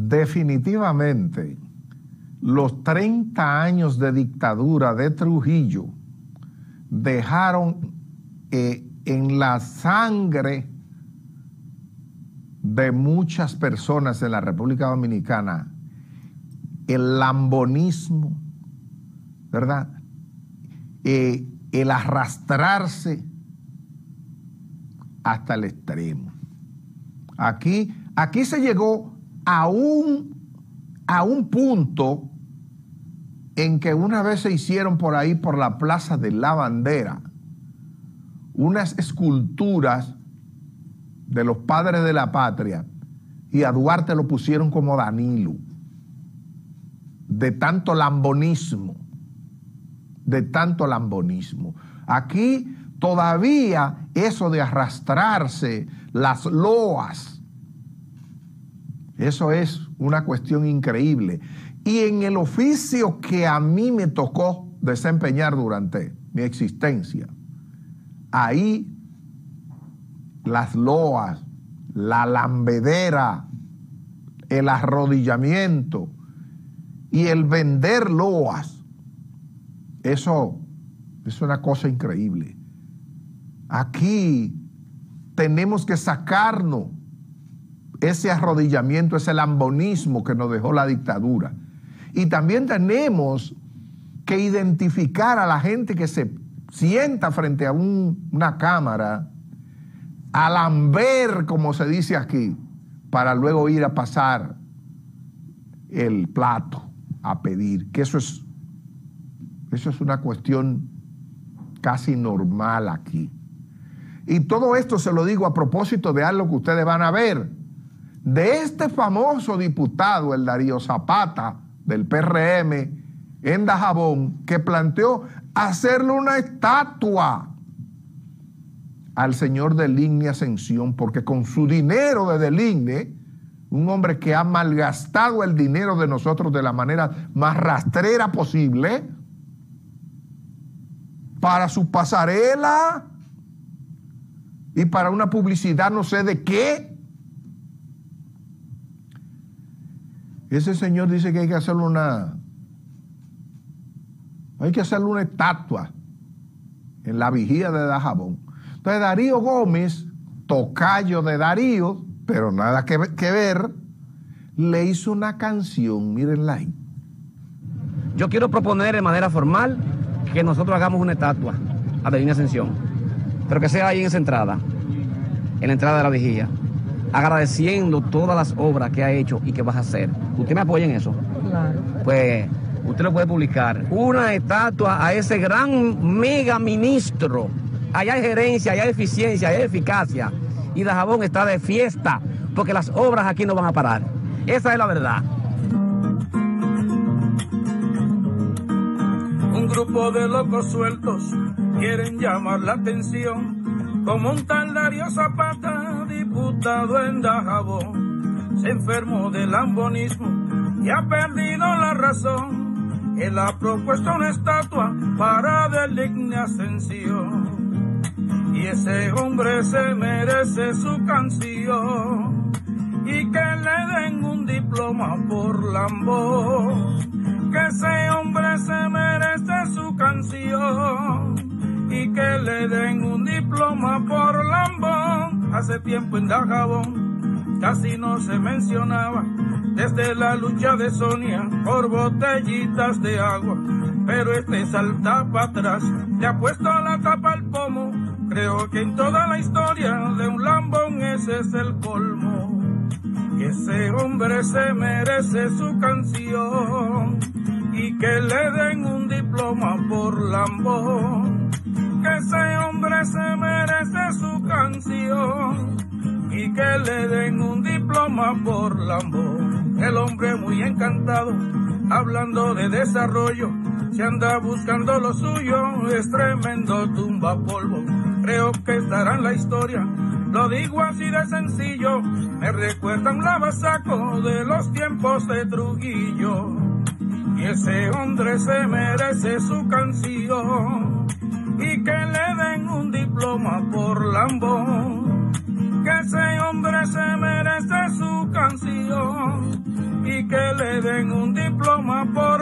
Definitivamente, los 30 años de dictadura de Trujillo dejaron en la sangre de muchas personas en la República Dominicana el lambonismo, ¿verdad? El arrastrarse hasta el extremo. Aquí se llegó a un punto en que una vez se hicieron por ahí, por la Plaza de la Bandera, unas esculturas de los padres de la patria, y a Duarte lo pusieron como Danilo, de tanto lambonismo. Aquí todavía eso de arrastrarse, las loas, eso es una cuestión increíble. Y en el oficio que a mí me tocó desempeñar durante mi existencia, ahí las loas, la lambedera, el arrodillamiento y el vender loas, eso es una cosa increíble. Aquí tenemos que sacarnos ese arrodillamiento, ese lambonismo que nos dejó la dictadura. Y también tenemos que identificar a la gente que se sienta frente a una cámara a lamber, como se dice aquí, para luego ir a pasar el plato, a pedir, que eso es una cuestión casi normal aquí. Y todo esto se lo digo a propósito de algo que ustedes van a ver, de este famoso diputado, el Darío Zapata, del PRM, en Dajabón, que planteó hacerle una estatua al señor Deligne Ascensión, porque con su dinero de Deligne, un hombre que ha malgastado el dinero de nosotros de la manera más rastrera posible, para su pasarela y para una publicidad no sé de qué. Ese señor dice que hay que hacerle una estatua en la vigía de Dajabón. Entonces Darío Gómez, tocayo de Darío, pero nada que ver, le hizo una canción, mírenla ahí. Yo quiero proponer de manera formal que nosotros hagamos una estatua a Deligne Ascensión, pero que sea ahí en esa entrada, en la entrada de la vigía, agradeciendo todas las obras que ha hecho y que vas a hacer. ¿Usted me apoya en eso? Claro. Pues usted lo puede publicar. Una estatua a ese gran mega ministro. Allá hay gerencia, allá hay eficiencia, allá hay eficacia. Y Dajabón está de fiesta, porque las obras aquí no van a parar. Esa es la verdad. Un grupo de locos sueltos quieren llamar la atención, como un tal Darío Zapata, diputado en Dajabón, se enfermó del lambonismo y ha perdido la razón. Él ha propuesto una estatua para Deligne Ascensión, y ese hombre se merece su canción, y que le den un diploma por lambón. Que ese hombre se merece su canción y que le den un diploma por lambón. Hace tiempo en Dajabón casi no se mencionaba, desde la lucha de Sonia por botellitas de agua, pero este salta para atrás, le ha puesto la tapa al pomo. Creo que en toda la historia de un lambón ese es el colmo. Que ese hombre se merece su canción y que le den un diploma por lambón. Que ese hombre se merece su canción y que le den un diploma por lambón. El hombre muy encantado, hablando de desarrollo, se anda buscando lo suyo, es tremendo tumba polvo. Creo que estará en la historia, lo digo así de sencillo, me recuerda un lavasaco de los tiempos de Trujillo. Y ese hombre se merece su canción y que le den un diploma por lambón. Que ese hombre se merece su canción le den un diploma por